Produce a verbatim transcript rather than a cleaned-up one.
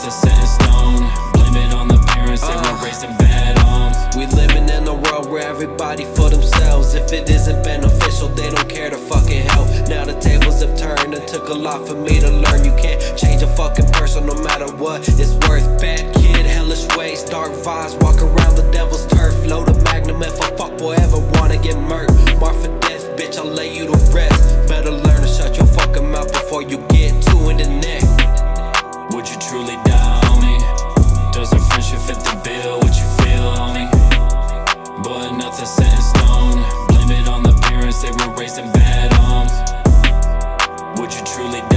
nothing set in stone. Blame it on the parents, they were raised in bad homes. We living in a world where everybody for themselves. If it isn't beneficial, they don't care to fucking help. Now the tables have turned, it took a lot for me to learn. You can't change a fucking person no matter what it's worth. Bad kid, hellish ways, dark vibes, walk around the devil's turf. Load a magnum if a fuckboy ever wanna get murked. Mark for death, bitch, I'll lay you to rest. Better learn to shut your fucking mouth before you get two in the neck. Would you truly die on me? Does a friendship fit the bill? What you feel on me? But nothing set in stone. Blame it on the parents, they were raised in bad homes. Would you truly die?